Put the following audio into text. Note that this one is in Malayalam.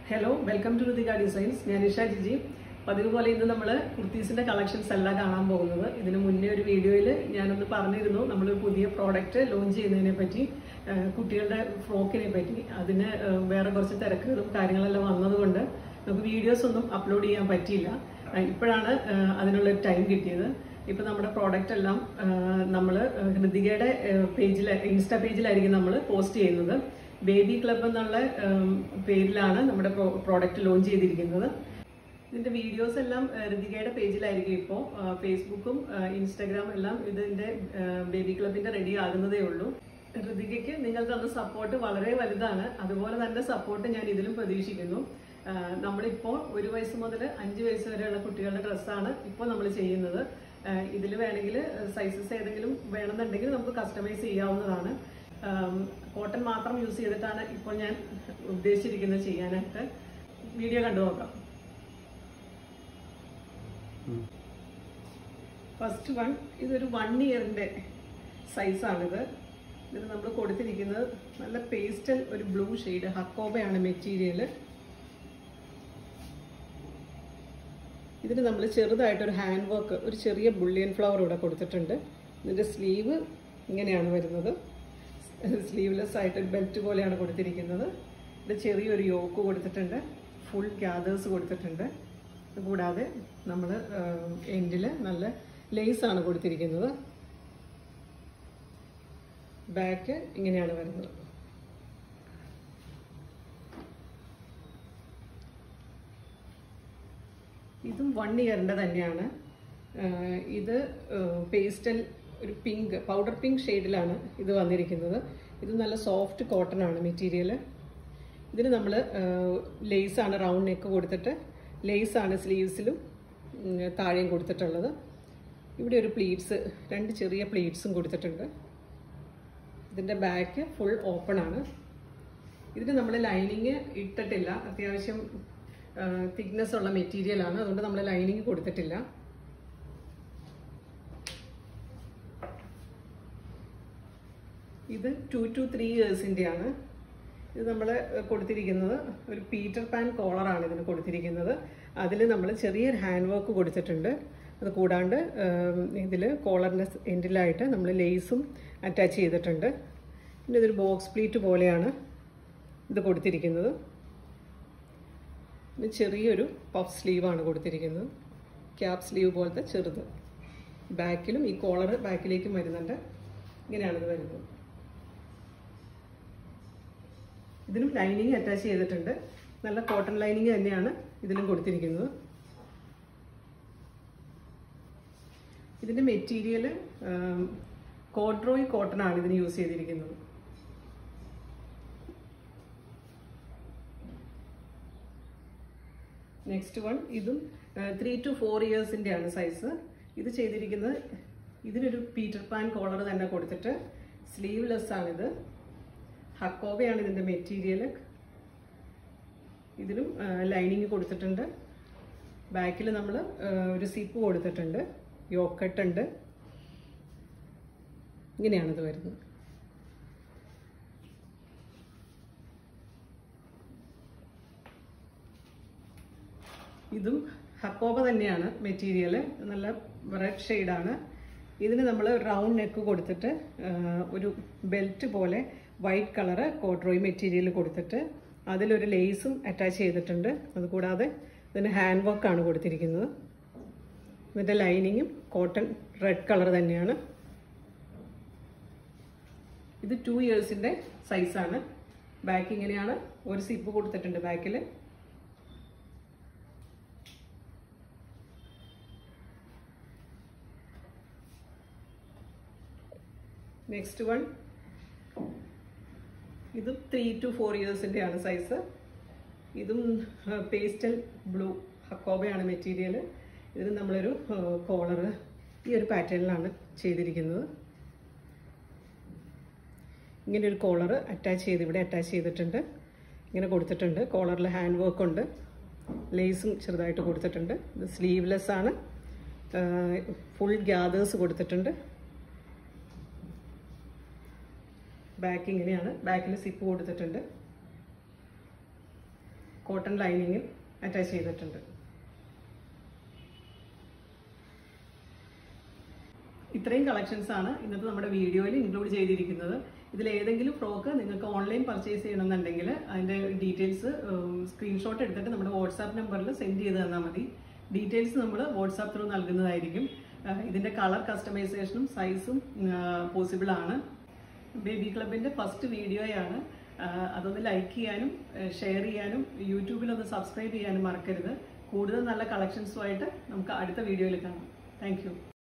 Hello, welcome to Ruthika Designs. I am Nisha Jiji. പതിവുപോലെ ഇന്ന് നമ്മൾ കുർത്തീസിന്റെ കളക്ഷൻസ് എല്ലാം കാണാൻ പോകുന്നത്. ഇതിനു മുന്നേ ഒരു വീഡിയോയിൽ ഞാനൊന്ന് പറഞ്ഞിരുന്നു നമ്മൾ ഒരു പുതിയ പ്രോഡക്റ്റ് ലോഞ്ച് ചെയ്യുന്നതിനെ പറ്റി, കുട്ടികളുടെ ഫ്രോക്കിനെ പറ്റി. അതിന് വേറെ കുറച്ച് തിരക്കുകളും കാര്യങ്ങളെല്ലാം വന്നതുകൊണ്ട് നമുക്ക് വീഡിയോസ് ഒന്നും അപ്ലോഡ് ചെയ്യാൻ പറ്റിയില്ല. ഇപ്പോഴാണ് അതിനുള്ള ടൈം കിട്ടിയത്. ഇപ്പോൾ നമ്മുടെ പ്രോഡക്റ്റ് എല്ലാം നമ്മൾ ഹൃതികയുടെ പേജിൽ, ഇൻസ്റ്റാ പേജിലായിരിക്കും നമ്മൾ പോസ്റ്റ് ചെയ്യുന്നത്. ബേബി ക്ലബ് എന്നുള്ള പേരിലാണ് നമ്മുടെ പ്രോഡക്റ്റ് ലോഞ്ച് ചെയ്തിരിക്കുന്നത്. ഇതിന്റെ വീഡിയോസ് എല്ലാം ഋതികയുടെ പേജിലായിരിക്കും. ഇപ്പോൾ ഫേസ്ബുക്കും ഇൻസ്റ്റാഗ്രാം എല്ലാം ഇതിന്റെ ബേബി ക്ലബിന്റെ റെഡി ആകുന്നതേ ഉള്ളൂ. ഋതികയ്ക്ക് നിങ്ങൾ തന്ന സപ്പോർട്ട് വളരെ വലുതാണ്. അതുപോലെ തന്നെ സപ്പോർട്ട് ഞാൻ ഇതിലും പ്രതീക്ഷിക്കുന്നു. നമ്മളിപ്പോൾ 1 വയസ്സ് മുതൽ 5 വയസ്സ് വരെയുള്ള കുട്ടികളുടെ ഡ്രസ്സാണ് ഇപ്പോൾ നമ്മൾ ചെയ്യുന്നത്. ഇതിൽ വേണമെങ്കിൽ സൈസസ് ഏതെങ്കിലും വേണമെന്നുണ്ടെങ്കിൽ നമുക്ക് കസ്റ്റമൈസ് ചെയ്യാവുന്നതാണ്. കോട്ടൺ മാത്രം യൂസ് ചെയ്തിട്ടാണ് ഇപ്പോൾ ഞാൻ ഉദ്ദേശിച്ചിരിക്കുന്നത് ചെയ്യാനായിട്ട്. വീഡിയോ കണ്ടു നോക്കാം. ഫസ്റ്റ് വൺ, ഇതൊരു 1 ഇയറിന്റെ സൈസാണിത്. ഇതിന് നമ്മൾ കൊടുത്തിരിക്കുന്നത് നല്ല പേസ്റ്റൽ ഒരു ബ്ലൂ ഷെയ്ഡ് ഹക്കോബയാണ് മെറ്റീരിയൽ. ഇതിന് നമ്മൾ ചെറുതായിട്ടൊരു ഹാൻഡ് വർക്ക്, ഒരു ചെറിയ ബുള്ളിയൻ ഫ്ലവർ ഇവിടെ കൊടുത്തിട്ടുണ്ട്. ഇതിൻ്റെ സ്ലീവ് ഇങ്ങനെയാണ് വരുന്നത്. സ്ലീവ്ലെസ് ആയിട്ട് ബെൽറ്റ് പോലെയാണ് കൊടുത്തിരിക്കുന്നത്. ഇത് ചെറിയൊരു യോക്ക് കൊടുത്തിട്ടുണ്ട്, ഫുൾ ഗ്യാദേഴ്സ് കൊടുത്തിട്ടുണ്ട്. കൂടാതെ നമ്മൾ എൻഡിൽ നല്ല ലേസാണ് കൊടുത്തിരിക്കുന്നത്. ബാക്ക് ഇങ്ങനെയാണ് വരുന്നത്. ഇതും 1 ഇയറിൻ്റെ തന്നെയാണ്. ഇത് പേസ്റ്റൽ ഒരു പിങ്ക്, പൗഡർ പിങ്ക് ഷെയ്ഡിലാണ് ഇത് വന്നിരിക്കുന്നത്. ഇത് നല്ല സോഫ്റ്റ് കോട്ടൺ ആണ് മെറ്റീരിയൽ. ഇതിന് നമ്മൾ ലേസാണ്, റൗണ്ട് നെക്ക് കൊടുത്തിട്ട് ലേസാണ് സ്ലീവ്സിലും താഴെയും കൊടുത്തിട്ടുള്ളത്. ഇവിടെ ഒരു പ്ലീറ്റ്സ്, 2 ചെറിയ പ്ലീറ്റ്സും കൊടുത്തിട്ടുണ്ട്. ഇതിൻ്റെ ബാക്ക് ഫുൾ ഓപ്പൺ ആണ്. ഇതിന് നമ്മൾ ലൈനിങ് ഇട്ടിട്ടില്ല. അത്യാവശ്യം തിക്നെസ് ഉള്ള മെറ്റീരിയലാണ്, അതുകൊണ്ട് നമ്മൾ ലൈനിങ് കൊടുത്തിട്ടില്ല. ഇത് 2 to 3 ഇയേഴ്സിൻ്റെയാണ്. ഇത് നമ്മൾ കൊടുത്തിരിക്കുന്നത് ഒരു പീറ്റർ പാൻ കോളറാണ് ഇതിന് കൊടുത്തിരിക്കുന്നത്. അതിൽ നമ്മൾ ചെറിയൊരു ഹാൻഡ് വർക്ക് കൊടുത്തിട്ടുണ്ട്. അത് കൂടാണ്ട് ഇതിൽ കോളറിൻ്റെ എൻഡിലായിട്ട് നമ്മൾ ലേസും അറ്റാച്ച് ചെയ്തിട്ടുണ്ട്. പിന്നെ ഇതൊരു ബോക്സ് പ്ലീറ്റ് പോലെയാണ് ഇത് കൊടുത്തിരിക്കുന്നത്. ഇത് ചെറിയൊരു പഫ് സ്ലീവാണ് കൊടുത്തിരിക്കുന്നത്, ക്യാപ് സ്ലീവ് പോലത്തെ ചെറുത്. ബാക്കിലും ഈ കോളർ ബാക്കിലേക്കും വരുന്നുണ്ട്. ഇങ്ങനെയാണിത് വരുന്നത്. ഇതിനും ലൈനിങ് അറ്റാച്ച് ചെയ്തിട്ടുണ്ട്. നല്ല കോട്ടൺ ലൈനിങ് തന്നെയാണ് ഇതിലും കൊടുത്തിരിക്കുന്നത്. ഇതിൻ്റെ മെറ്റീരിയൽ കോഡ്രോയ് കോട്ടൺ ആണ് ഇതിന് യൂസ് ചെയ്തിരിക്കുന്നത്. നെക്സ്റ്റ് വൺ, ഇതും 3 to 4 ഇയേഴ്സിൻ്റെയാണ് സൈസ്. ഇത് ചെയ്തിരിക്കുന്നത്, ഇതിനൊരു പീറ്റർ പാൻ കോളർ തന്നെ കൊടുത്തിട്ട് സ്ലീവ്ലെസ് ആണിത്. ഹക്കോബയാണ് ഇതിൻ്റെ മെറ്റീരിയൽ. ഇതിലും ലൈനിങ് കൊടുത്തിട്ടുണ്ട്. ബാക്കിൽ നമ്മൾ ഒരു സിപ്പ് കൊടുത്തിട്ടുണ്ട്, യോക്കട്ട് ഉണ്ട്. ഇങ്ങനെയാണിത് വരുന്നത്. ഇതും ഹക്കോബ തന്നെയാണ് മെറ്റീരിയൽ, നല്ല റെഡ് ഷെയ്ഡാണ്. ഇതിന് നമ്മൾ റൗണ്ട് നെക്ക് കൊടുത്തിട്ട് ഒരു ബെൽറ്റ് പോലെ വൈറ്റ് കളറ് കോഡ്രോയ് മെറ്റീരിയൽ കൊടുത്തിട്ട് അതിലൊരു ലേസും അറ്റാച്ച് ചെയ്തിട്ടുണ്ട്. അതുകൂടാതെ ഇതിന് ഹാൻഡ് വർക്കാണ് കൊടുത്തിരിക്കുന്നത്. ഇതിൻ്റെ ലൈനിങ്ങും കോട്ടൺ റെഡ് കളർ തന്നെയാണ്. ഇത് 2 ഇയേഴ്സിൻ്റെ സൈസാണ്. ബാക്ക് ഇങ്ങനെയാണ്, ഒരു സിപ്പ് കൊടുത്തിട്ടുണ്ട് ബാക്കിൽ. നെക്സ്റ്റ് വൺ, ഇതും 3 to 4 ഇയേഴ്സിൻ്റെയാണ് സൈസ്. ഇതും പേസ്റ്റൽ ബ്ലൂ ഹക്കോബയാണ് മെറ്റീരിയൽ. ഇതിന് നമ്മളൊരു കോളർ ഈ ഒരു പാറ്റേണിലാണ് ചെയ്തിരിക്കുന്നത്. ഇങ്ങനെ ഒരു കോളർ അറ്റാച്ച് ചെയ്ത് ഇവിടെ അറ്റാച്ച് ചെയ്തിട്ടുണ്ട്, ഇങ്ങനെ കൊടുത്തിട്ടുണ്ട്. കോളറിൽ ഹാൻഡ് വർക്ക് ഉണ്ട്, ലേസും ചെറുതായിട്ട് കൊടുത്തിട്ടുണ്ട്. ഇത് സ്ലീവ്ലെസ് ആണ്, ഫുൾ ഗ്യാദേഴ്സ് കൊടുത്തിട്ടുണ്ട്. ബാക്ക് ഇങ്ങനെയാണ്, ബാക്കിൽ സിപ്പ് കൊടുത്തിട്ടുണ്ട്. കോട്ടൺ ലൈനിങ്ങിൽ അറ്റാച്ച് ചെയ്തിട്ടുണ്ട്. ഇത്രയും കളക്ഷൻസ് ആണ് ഇന്നത്തെ നമ്മുടെ വീഡിയോയിൽ ഇൻക്ലൂഡ് ചെയ്തിരിക്കുന്നത്. ഇതിൽ ഏതെങ്കിലും ഫ്രോക്ക് നിങ്ങൾക്ക് ഓൺലൈൻ പർച്ചേസ് ചെയ്യണമെന്നുണ്ടെങ്കിൽ അതിന്റെ ഡീറ്റെയിൽസ് സ്ക്രീൻഷോട്ട് എടുത്തിട്ട് നമ്മുടെ വാട്സാപ്പ് നമ്പറിൽ സെൻഡ് ചെയ്ത് തന്നാൽ മതി. ഡീറ്റെയിൽസ് നമ്മൾ വാട്സാപ്പ് ത്രൂ നൽകുന്നതായിരിക്കും. ഇതിന്റെ കളർ കസ്റ്റമൈസേഷനും സൈസും പോസിബിൾ ആണ്. ബേബി ക്ലബിന്റെ ഫസ്റ്റ് വീഡിയോയാണ്. അതൊന്ന് ലൈക്ക് ചെയ്യാനും ഷെയർ ചെയ്യാനും യൂട്യൂബിൽ ഒന്ന് സബ്സ്ക്രൈബ് ചെയ്യാനും മറക്കരുത്. കൂടുതൽ നല്ല കളക്ഷൻസുമായിട്ട് നമുക്ക് അടുത്ത വീഡിയോയിൽ കാണാം. Thank U.